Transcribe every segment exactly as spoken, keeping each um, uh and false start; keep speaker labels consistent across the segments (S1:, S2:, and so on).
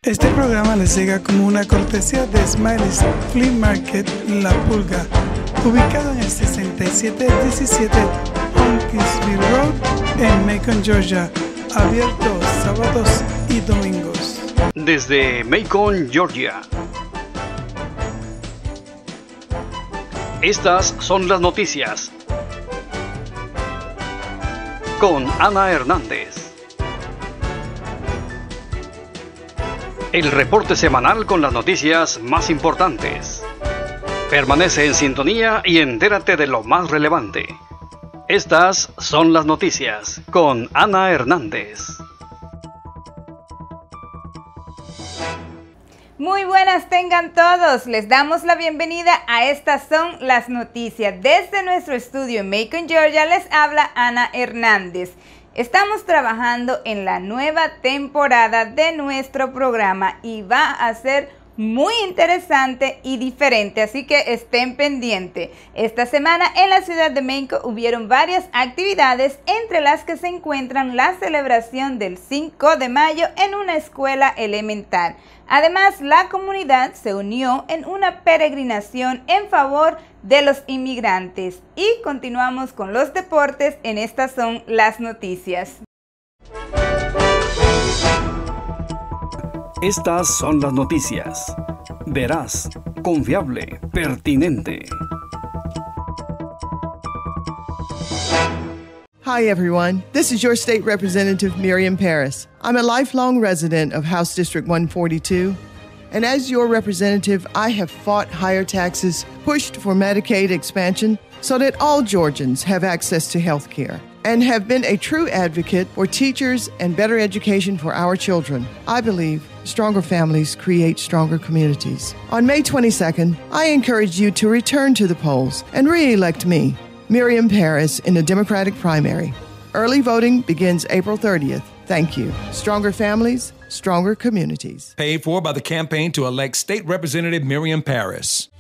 S1: Este programa les llega como una cortesía de Smiley's Flea Market La Pulga, ubicado en el sesenta y siete diecisiete Hunkinsville Road en Macon, Georgia, abierto sábados y domingos.
S2: Desde Macon, Georgia. Estas son las noticias con Ana Hernández. El reporte semanal con las noticias más importantes. Permanece en sintonía y entérate de lo más relevante. Estas son las noticias con Ana Hernández.
S3: Muy buenas tengan todos, les damos la bienvenida a Estas son las noticias. Desde nuestro estudio en Macon, Georgia, les habla Ana Hernández. Estamos trabajando en la nueva temporada de nuestro programa y va a ser muy interesante y diferente, así que estén pendientes. Esta semana en la ciudad de Macon hubieron varias actividades, entre las que se encuentran la celebración del cinco de mayo en una escuela elemental. Además, la comunidad se unió en una peregrinación en favor de los inmigrantes. Y continuamos con los deportes en Estas son las noticias.
S2: Estas son las noticias. Veraz, confiable, pertinente.
S4: Hi, everyone. This is your state representative, Miriam Paris. I'm a lifelong resident of House District one forty-two. And as your representative, I have fought higher taxes, pushed for Medicaid expansion so that all Georgians have access to health care, and have been a true advocate for teachers and better education for our children. I believe stronger families create stronger communities. On May twenty-second, I encourage you to return to the polls and re-elect me, Miriam Paris, in the Democratic primary. Early voting begins April thirtieth. Thank you. Stronger families, stronger communities.
S5: Paid for by the campaign to elect State Representative Miriam Paris.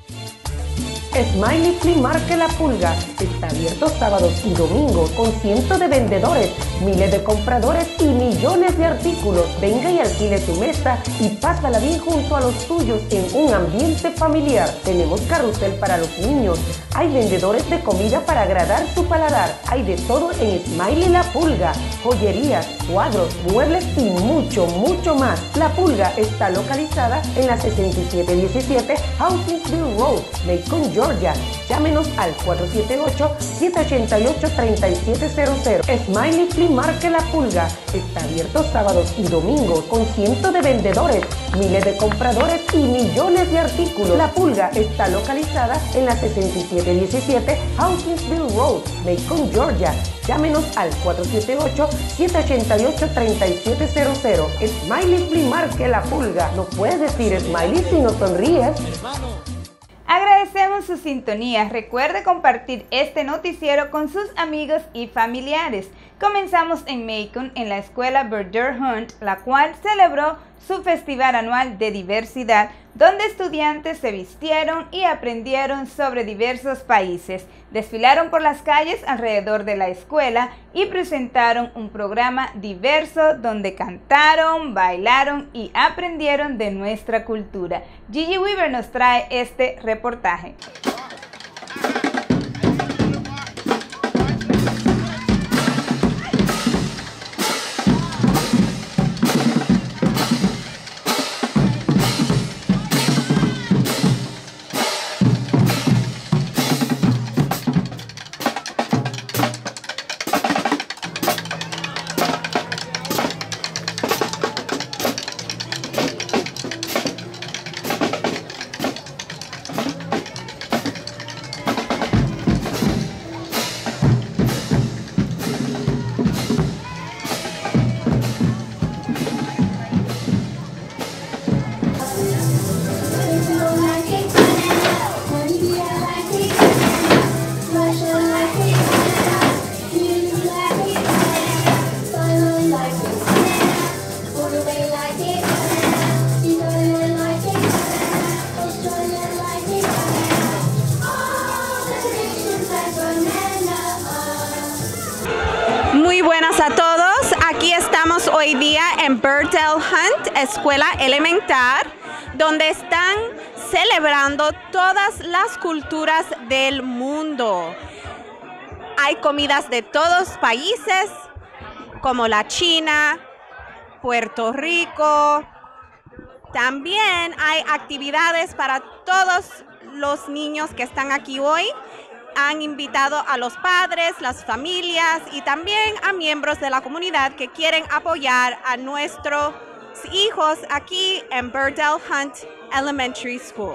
S6: Smiley Flea Market La Pulga está abierto sábados y domingos con cientos de vendedores, miles de compradores y millones de artículos. Venga y alquile tu mesa y pásala bien junto a los tuyos en un ambiente familiar. Tenemos carrusel para los niños, hay vendedores de comida para agradar su paladar. Hay de todo en Smiley La Pulga, joyerías, cuadros, muebles y mucho, mucho más. La Pulga está localizada en la sesenta y siete diecisiete Hunkinsville Road, Macon, Georgia. Llámenos al cuatro siete ocho, siete ocho ocho, tres siete cero cero. Smiley Flea Market La Pulga está abierto sábados y domingos con cientos de vendedores, miles de compradores y millones de artículos. La Pulga está localizada en la sesenta y siete diecisiete Hunkinsville Road, Macon, Georgia. Llámenos al cuatro siete ocho, siete ocho ocho, tres siete cero cero. Smiley Flea Market La Pulga. No puedes decir Smiley si no sonríes.
S3: Agradecemos su sintonía. Recuerde compartir este noticiero con sus amigos y familiares. Comenzamos en Macon, en la escuela Verdure Hunt, la cual celebró su festival anual de diversidad, donde estudiantes se vistieron y aprendieron sobre diversos países. Desfilaron por las calles alrededor de la escuela y presentaron un programa diverso donde cantaron, bailaron y aprendieron de nuestra cultura. Gigi Weaver nos trae este reportaje.
S7: Estamos hoy día en Birdell Hunt, escuela elemental, donde están celebrando todas las culturas del mundo. Hay comidas de todos los países, como la China, Puerto Rico. También hay actividades para todos los niños que están aquí hoy. Han invitado a los padres, las familias y también a miembros de la comunidad que quieren apoyar a nuestros hijos aquí en Birdell Hunt Elementary School.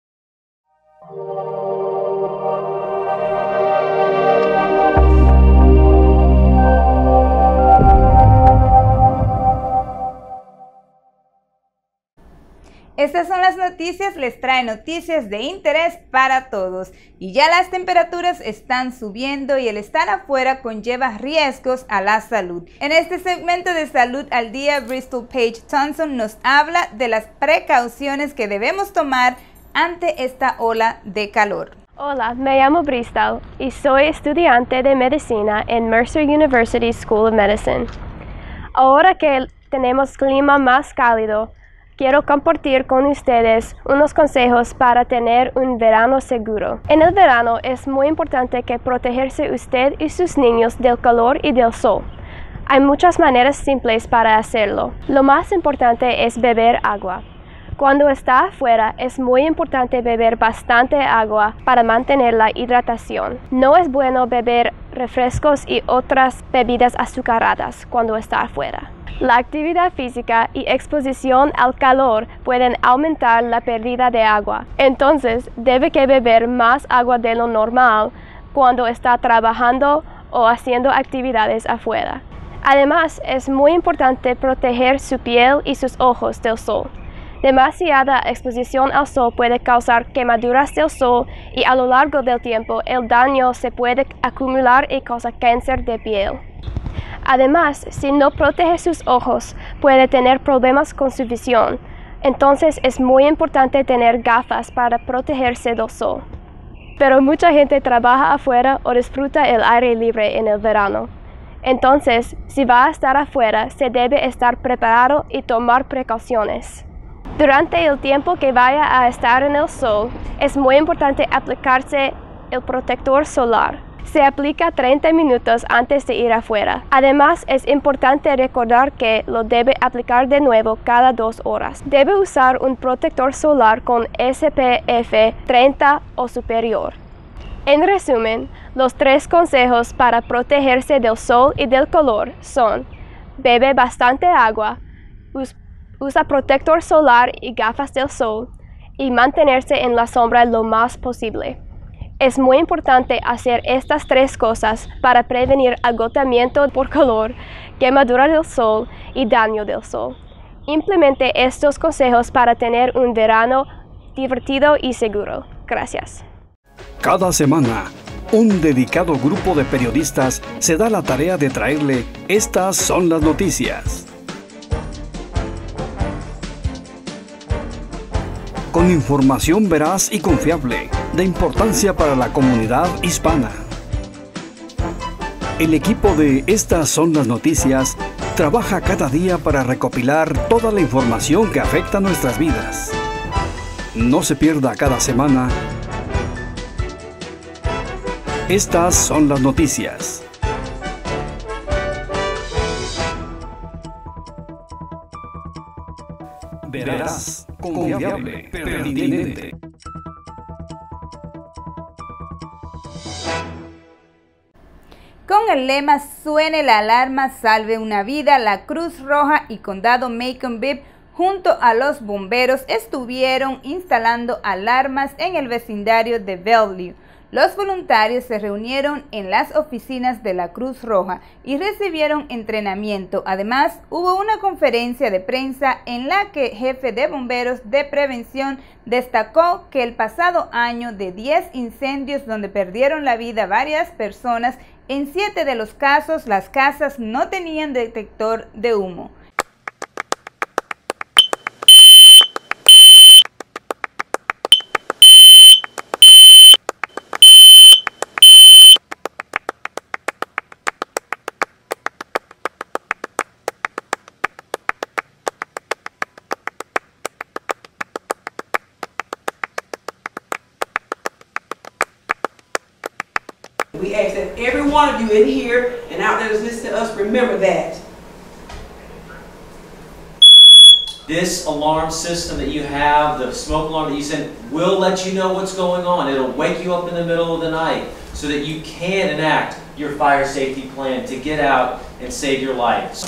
S3: Estas son las noticias, les trae noticias de interés para todos. Y ya las temperaturas están subiendo y el estar afuera conlleva riesgos a la salud. En este segmento de Salud al Día, Bristol Page Thompson nos habla de las precauciones que debemos tomar ante esta ola de calor.
S8: Hola, me llamo Bristol y soy estudiante de medicina en Mercer University School of Medicine. Ahora que tenemos clima más cálido, quiero compartir con ustedes unos consejos para tener un verano seguro. En el verano es muy importante que protegerse usted y sus niños del calor y del sol. Hay muchas maneras simples para hacerlo. Lo más importante es beber agua. Cuando está afuera es muy importante beber bastante agua para mantener la hidratación. No es bueno beber refrescos y otras bebidas azucaradas cuando está afuera. La actividad física y exposición al calor pueden aumentar la pérdida de agua. Entonces, debe que beber más agua de lo normal cuando está trabajando o haciendo actividades afuera. Además, es muy importante proteger su piel y sus ojos del sol. Demasiada exposición al sol puede causar quemaduras del sol y a lo largo del tiempo el daño se puede acumular y causa cáncer de piel. Además, si no protege sus ojos, puede tener problemas con su visión. Entonces es muy importante tener gafas para protegerse del sol. Pero mucha gente trabaja afuera o disfruta el aire libre en el verano. Entonces, si va a estar afuera, se debe estar preparado y tomar precauciones. Durante el tiempo que vaya a estar en el sol, es muy importante aplicarse el protector solar. Se aplica treinta minutos antes de ir afuera. Además, es importante recordar que lo debe aplicar de nuevo cada dos horas. Debe usar un protector solar con S P F treinta o superior. En resumen, los tres consejos para protegerse del sol y del calor son: bebe bastante agua, us usa protector solar y gafas del sol, y mantenerse en la sombra lo más posible. Es muy importante hacer estas tres cosas para prevenir agotamiento por calor, quemadura del sol y daño del sol. Implemente estos consejos para tener un verano divertido y seguro. Gracias.
S2: Cada semana, un dedicado grupo de periodistas se da la tarea de traerle Estas son las noticias. Con información veraz y confiable, de importancia para la comunidad hispana. El equipo de Estas son las noticias trabaja cada día para recopilar toda la información que afecta nuestras vidas. No se pierda cada semana Estas son las noticias. Veraz, confiable, pertinente.
S3: Con el lema "Suene la alarma, salve una vida", la Cruz Roja y Condado Macon-Bibb junto a los bomberos estuvieron instalando alarmas en el vecindario de Bellevue. Los voluntarios se reunieron en las oficinas de la Cruz Roja y recibieron entrenamiento. Además, hubo una conferencia de prensa en la que el jefe de bomberos de prevención destacó que el pasado año, de diez incendios donde perdieron la vida varias personas, en siete de los casos las casas no tenían detector de humo.
S9: one of you in here and out there that's listening to us, remember that.
S10: This alarm system that you have, the smoke alarm that you send, will let you know what's going on. It'll wake you up in the middle of the night so that you can enact your fire safety plan to get out and save your life.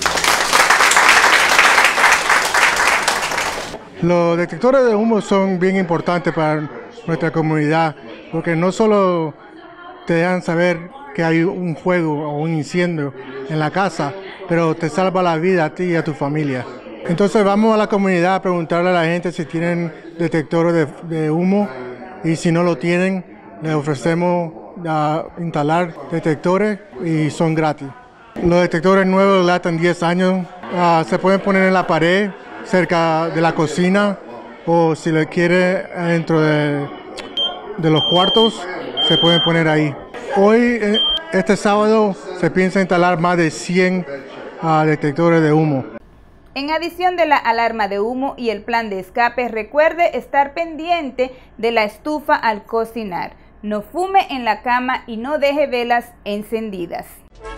S11: Los detectores de humo son bien importantes para nuestra comunidad porque no solo te dejan saber que hay un fuego o un incendio en la casa, pero te salva la vida a ti y a tu familia. Entonces vamos a la comunidad a preguntarle a la gente si tienen detectores de, de humo y si no lo tienen, les ofrecemos a instalar detectores y son gratis. Los detectores nuevos latan diez años, uh, se pueden poner en la pared, cerca de la cocina o si le quiere dentro de, de los cuartos, se pueden poner ahí. Hoy, este sábado, se piensa instalar más de cien uh, detectores de humo.
S3: En adición de la alarma de humo y el plan de escape, recuerde estar pendiente de la estufa al cocinar. No fume en la cama y no deje velas encendidas.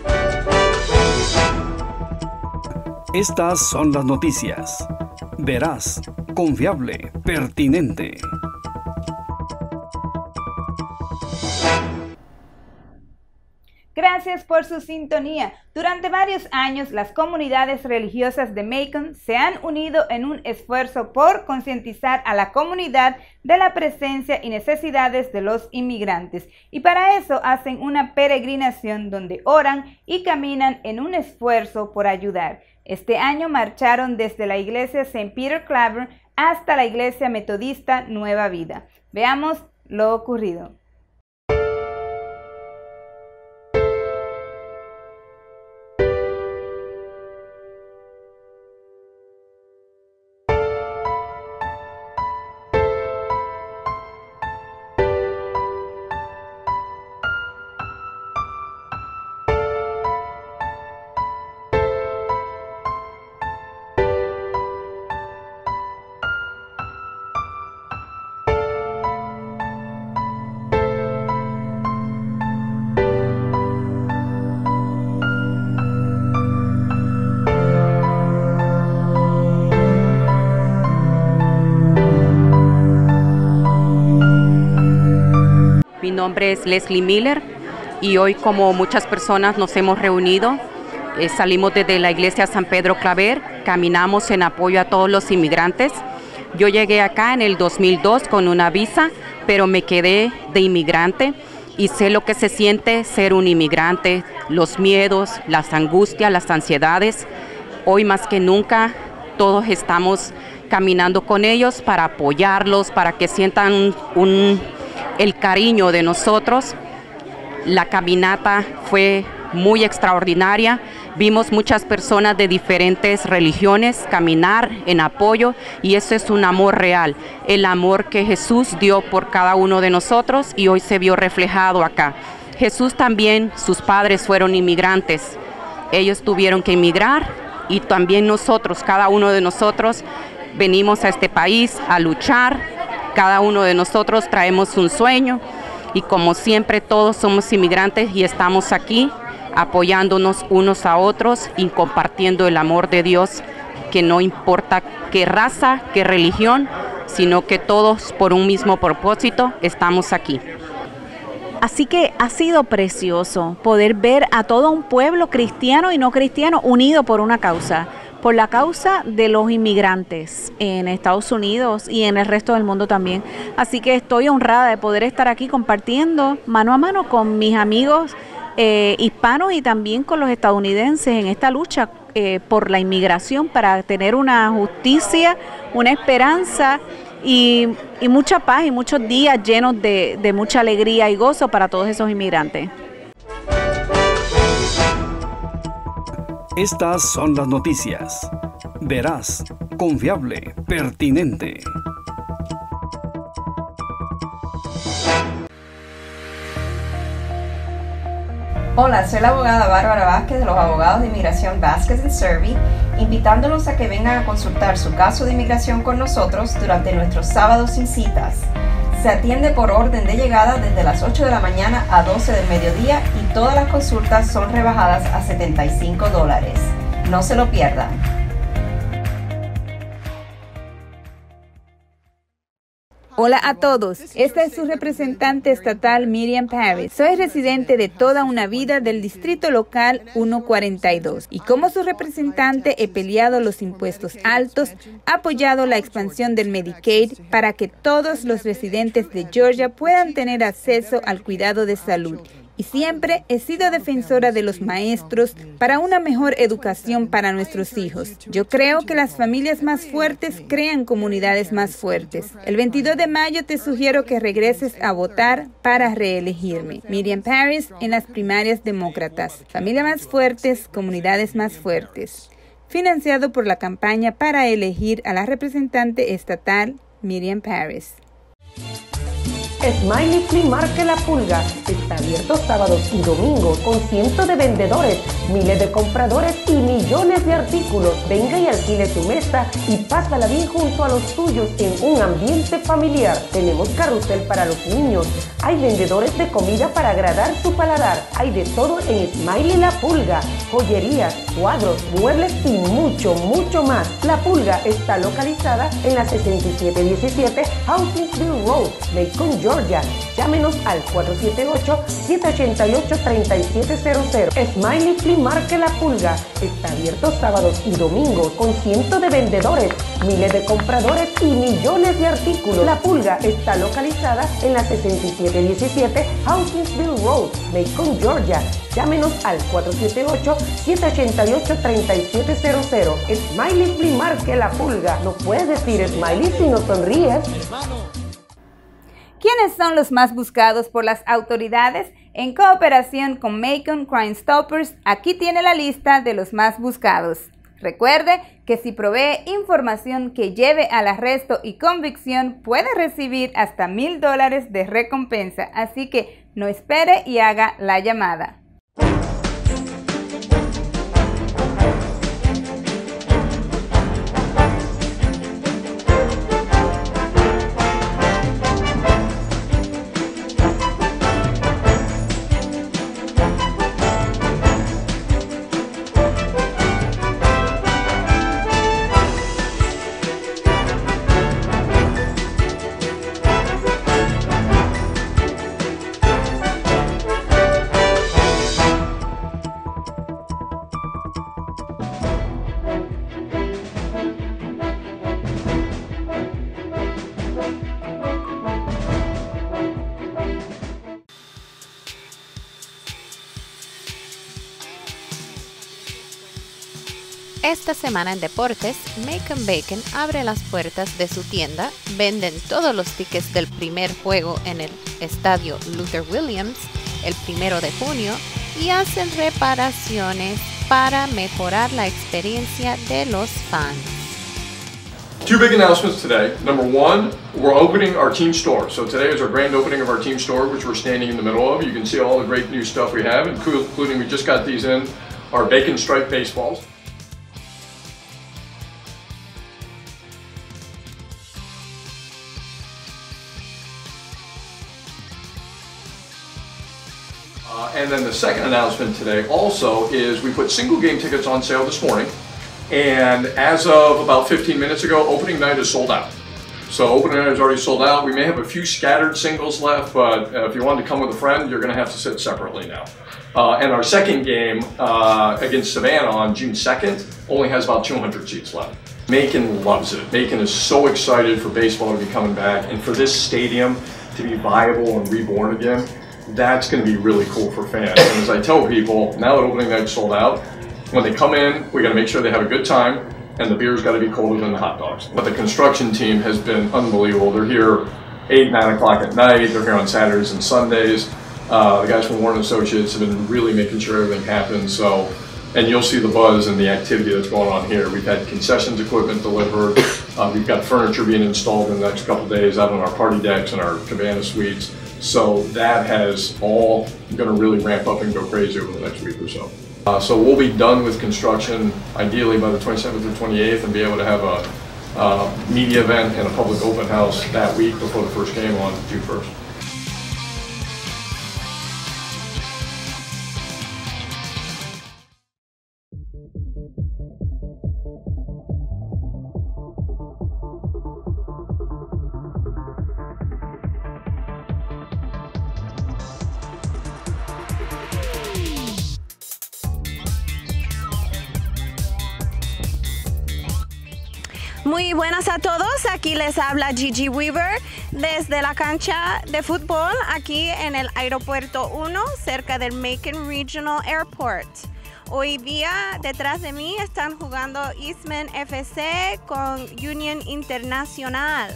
S2: Estas son las noticias. Veraz, confiable, pertinente.
S3: Gracias por su sintonía. Durante varios años, las comunidades religiosas de Macon se han unido en un esfuerzo por concientizar a la comunidad de la presencia y necesidades de los inmigrantes. Y para eso hacen una peregrinación donde oran y caminan en un esfuerzo por ayudar. Este año marcharon desde la iglesia Saint Peter Claver hasta la iglesia metodista Nueva Vida. Veamos lo ocurrido.
S12: Mi nombre es Leslie Miller y hoy, como muchas personas nos hemos reunido, eh, salimos desde la iglesia San Pedro Claver, caminamos en apoyo a todos los inmigrantes. Yo llegué acá en el dos mil dos con una visa, pero me quedé de inmigrante y sé lo que se siente ser un inmigrante, los miedos, las angustias, las ansiedades. Hoy más que nunca todos estamos caminando con ellos para apoyarlos, para que sientan un, un el cariño de nosotros. La caminata fue muy extraordinaria. Vimos muchas personas de diferentes religiones caminar en apoyo y eso es un amor real, el amor que Jesús dio por cada uno de nosotros y hoy se vio reflejado acá. Jesús también, sus padres fueron inmigrantes. Ellos tuvieron que emigrar y también nosotros, cada uno de nosotros, venimos a este país a luchar. Cada uno de nosotros traemos un sueño y como siempre todos somos inmigrantes y estamos aquí apoyándonos unos a otros y compartiendo el amor de Dios, que no importa qué raza, qué religión, sino que todos por un mismo propósito estamos aquí.
S13: Así que ha sido precioso poder ver a todo un pueblo cristiano y no cristiano unido por una causa. Por la causa de los inmigrantes en Estados Unidos y en el resto del mundo también. Así que estoy honrada de poder estar aquí compartiendo mano a mano con mis amigos eh, hispanos y también con los estadounidenses en esta lucha eh, por la inmigración para tener una justicia, una esperanza y, y mucha paz y muchos días llenos de, de mucha alegría y gozo para todos esos inmigrantes.
S2: Estas son las noticias. Veraz, confiable, pertinente.
S14: Hola, soy la abogada Bárbara Vázquez de los abogados de inmigración Vázquez and Servi, invitándolos a que vengan a consultar su caso de inmigración con nosotros durante nuestros sábados sin citas. Se atiende por orden de llegada desde las ocho de la mañana a doce del mediodía y todas las consultas son rebajadas a setenta y cinco dólares. No se lo pierdan.
S3: Hola a todos, esta es su representante estatal Miriam Parris. Soy residente de toda una vida del distrito local ciento cuarenta y dos y como su representante he peleado los impuestos altos, apoyado la expansión del Medicaid para que todos los residentes de Georgia puedan tener acceso al cuidado de salud. Y siempre he sido defensora de los maestros para una mejor educación para nuestros hijos. Yo creo que las familias más fuertes crean comunidades más fuertes. El veintidós de mayo te sugiero que regreses a votar para reelegirme. Miriam Parris en las primarias demócratas. Familias más fuertes, comunidades más fuertes. Financiado por la campaña para elegir a la representante estatal Miriam Parris.
S6: Smiley Flea Market La Pulga está abierto sábados y domingos con cientos de vendedores, miles de compradores y millones de artículos. Venga y alquile tu mesa y pásala bien junto a los tuyos en un ambiente familiar. Tenemos carrusel para los niños, hay vendedores de comida para agradar su paladar. Hay de todo en Smiley La Pulga, joyerías, cuadros, muebles y mucho, mucho más. La Pulga está localizada en la sesenta y siete diecisiete Hawkinsville Road, Macon, Georgia. Llámenos al cuatro siete ocho, siete ocho ocho, tres siete cero cero. Smiley Flea Market La Pulga está abierto sábados y domingos con cientos de vendedores, miles de compradores y millones de artículos. La Pulga está localizada en la sesenta y siete diecisiete Hawkinsville Road, Macon, Georgia. Llámenos al cuatro siete ocho, siete ocho ocho, tres siete cero cero. Smiley Flea Market La Pulga. No puedes decir Smiley si no sonríes.
S3: ¿Quiénes son los más buscados por las autoridades? En cooperación con Macon Crime Stoppers, aquí tiene la lista de los más buscados. Recuerde que si provee información que lleve al arresto y convicción, puede recibir hasta mil dólares de recompensa, así que no espere y haga la llamada.
S15: Esta semana en deportes, Macon Bacon abre las puertas de su tienda, venden todos los tickets del primer juego en el estadio Luther Williams el primero de junio y hacen reparaciones para mejorar la experiencia de los fans.
S16: Two big announcements today. Number one, we're opening our team store. So today is our grand opening of our team store, which we're standing in the middle of. You can see all the great new stuff we have, including we just got these in, our Bacon Stripe baseballs. Uh, and then the second announcement today also is we put single game tickets on sale this morning, and as of about fifteen minutes ago, opening night is sold out. So opening night is already sold out. We may have a few scattered singles left, but uh, if you want to come with a friend, you're going to have to sit separately now. Uh, and our second game uh, against Savannah on June second only has about two hundred seats left. Macon loves it. Macon is so excited for baseball to be coming back and for this stadium to be viable and reborn again. That's going to be really cool for fans. And as I tell people, now that opening night's sold out, when they come in, we got to make sure they have a good time, and the beer's got to be colder than the hot dogs. But the construction team has been unbelievable. They're here eight, nine o'clock at night. They're here on Saturdays and Sundays. Uh, the guys from Warren Associates have been really making sure everything happens. So, and you'll see the buzz and the activity that's going on here. We've had concessions equipment delivered. Uh, we've got furniture being installed in the next couple of days out on our party decks and our cabana suites. So that has all going to really ramp up and go crazy over the next week or so. Uh, so we'll be done with construction ideally by the twenty-seventh or twenty-eighth and be able to have a uh, media event and a public open house that week before the first game on June first.
S7: Muy buenas a todos, aquí les habla Gigi Weaver desde la cancha de fútbol aquí en el Aeropuerto uno cerca del Macon Regional Airport. Hoy día detrás de mí están jugando Eastman F C con Union Internacional.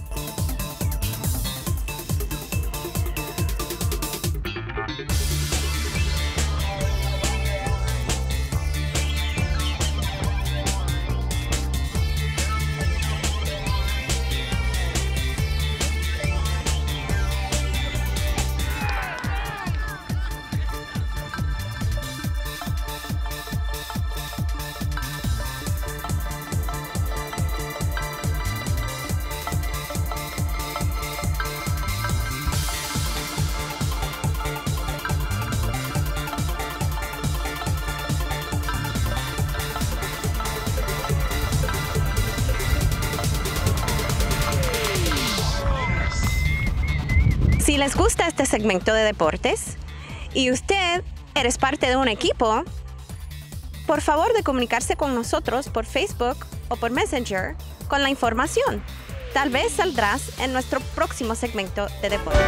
S7: Si les gusta este segmento de deportes y usted eres parte de un equipo, por favor de comunicarse con nosotros por Facebook o por Messenger con la información. Tal vez saldrás en nuestro próximo segmento de deportes.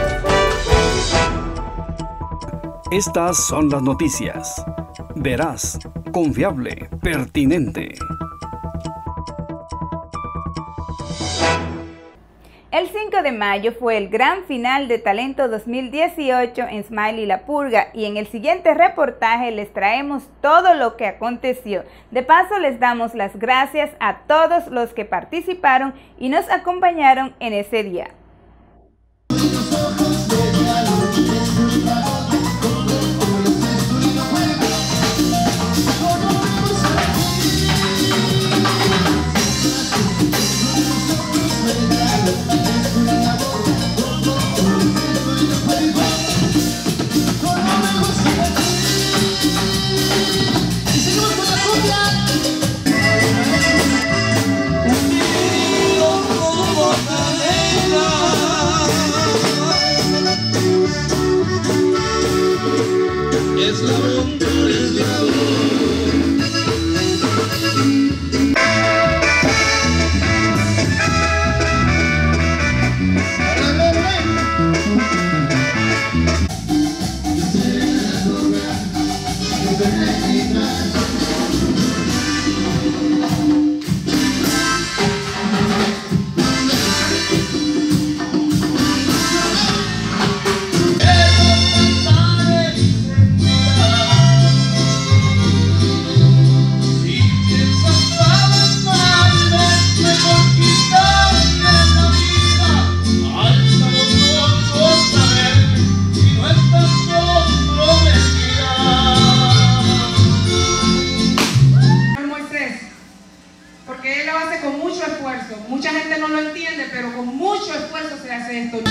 S2: Estas son las noticias. Veraz, confiable, pertinente.
S3: El cinco de mayo fue el gran final de Talento dos mil dieciocho en Smiley La Pulga y en el siguiente reportaje les traemos todo lo que aconteció. De paso les damos las gracias a todos los que participaron y nos acompañaron en ese día.
S17: Mucha gente no lo entiende, pero con mucho esfuerzo se hace esto.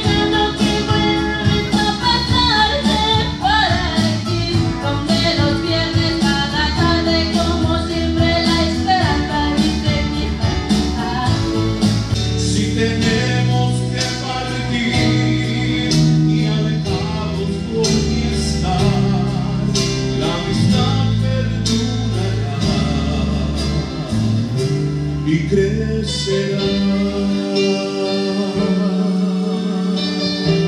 S18: Si tenemos que partir y alejados por mi estar, la amistad perdurará y crecerá.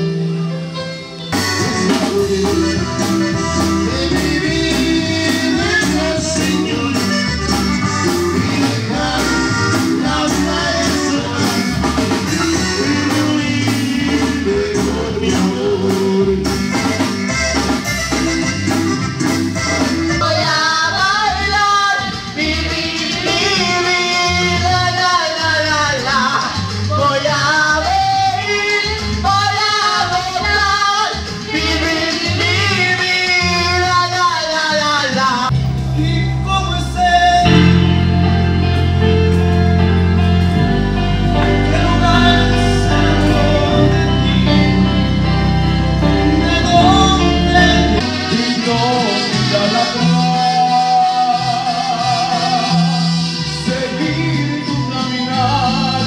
S18: seguir tu caminar,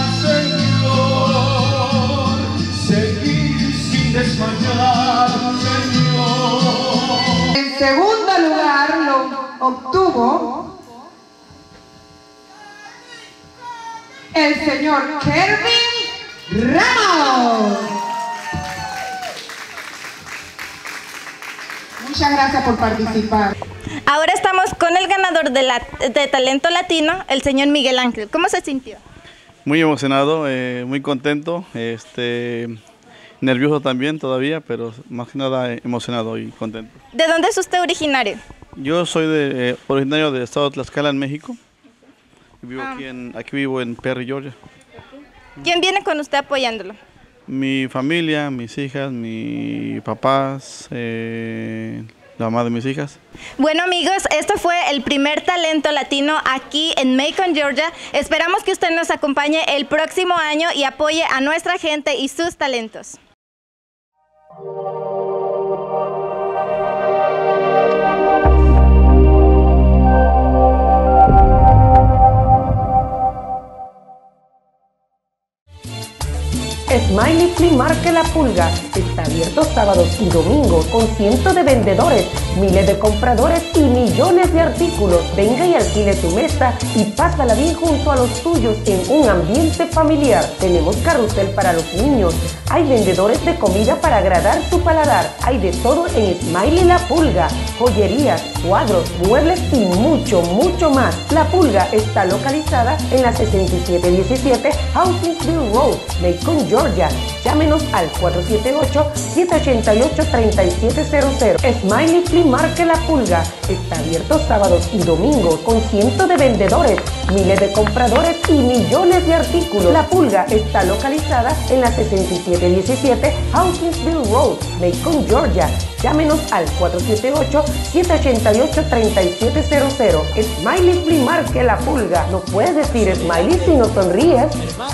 S18: Señor, seguir sin desmayar, Señor.
S17: En segundo lugar lo obtuvo el señor Kelvin Ramos. Muchas gracias por participar.
S19: Ahora estamos con el ganador de, la, de Talento Latino, el señor Miguel Ángel. ¿Cómo se sintió?
S20: Muy emocionado, eh, muy contento, este, nervioso también todavía, pero más que nada eh, emocionado y contento.
S19: ¿De dónde es usted originario?
S20: Yo soy de, eh, originario del estado de Tlaxcala, en México. Vivo
S19: Ah.
S20: aquí, en, aquí vivo en Perry, Georgia.
S19: ¿Quién viene con usted apoyándolo?
S20: Mi familia, mis hijas, mis papás, eh, la mamá de mis hijas.
S19: Bueno amigos, esto fue el primer Talento Latino aquí en Macon, Georgia. Esperamos que usted nos acompañe el próximo año y apoye a nuestra gente y sus talentos.
S6: Smiley Flea Market La Pulga está abierto sábados y domingos con cientos de vendedores, miles de compradores y millones de artículos. Venga y alquile tu mesa y pásala bien junto a los tuyos en un ambiente familiar. Tenemos carrusel para los niños, hay vendedores de comida para agradar tu paladar. Hay de todo en Smiley La Pulga, joyerías, cuadros, muebles y mucho, mucho más. La Pulga está localizada en la sesenta y siete diecisiete Hawkinsville Road, Macon, Georgia. Llámenos al cuatro siete ocho, siete ocho ocho, tres siete cero cero. Smiley Flea Market La Pulga está abierto sábados y domingos con cientos de vendedores, miles de compradores y millones de artículos. La Pulga está localizada en la sesenta y siete diecisiete Hawkinsville Road, Macon, Georgia. Llámenos al cuatro siete ocho, siete ocho ocho, tres siete cero cero. Smiley Flea Market La Pulga. No puedes decir Smiley si no sonríes.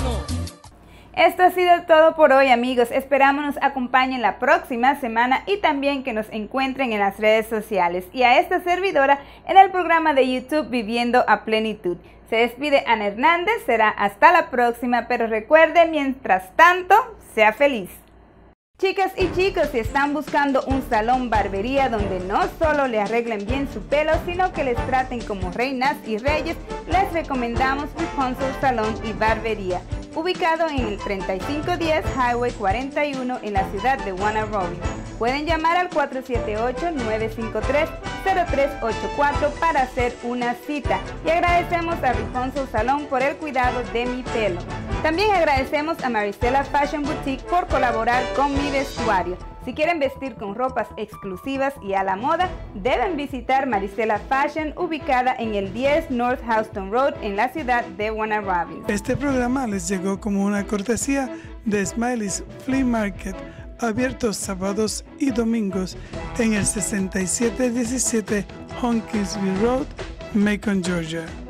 S3: Esto ha sido todo por hoy amigos, esperamos nos acompañen la próxima semana y también que nos encuentren en las redes sociales y a esta servidora en el programa de YouTube Viviendo a Plenitud. Se despide Ana Hernández, será hasta la próxima, pero recuerde, mientras tanto, sea feliz. Chicas y chicos, si están buscando un salón barbería donde no solo le arreglen bien su pelo, sino que les traten como reinas y reyes, les recomendamos Rapunzel Salón y Barbería, ubicado en el treinta y cinco diez Highway cuarenta y uno en la ciudad de Warner Robins. Pueden llamar al cuatro siete ocho, nueve cinco tres, cero tres ocho cuatro para hacer una cita. Y agradecemos a Rapunzel Salón por el cuidado de mi pelo. También agradecemos a Maricela Fashion Boutique por colaborar con mi vestuario. Si quieren vestir con ropas exclusivas y a la moda, deben visitar Maricela Fashion, ubicada en el diez North Houston Road en la ciudad de Warner Robins.
S1: Este programa les llegó como una cortesía de Smiley's Flea Market, abiertos sábados y domingos en el sesenta y siete diecisiete Hawkinsville Road, Macon, Georgia.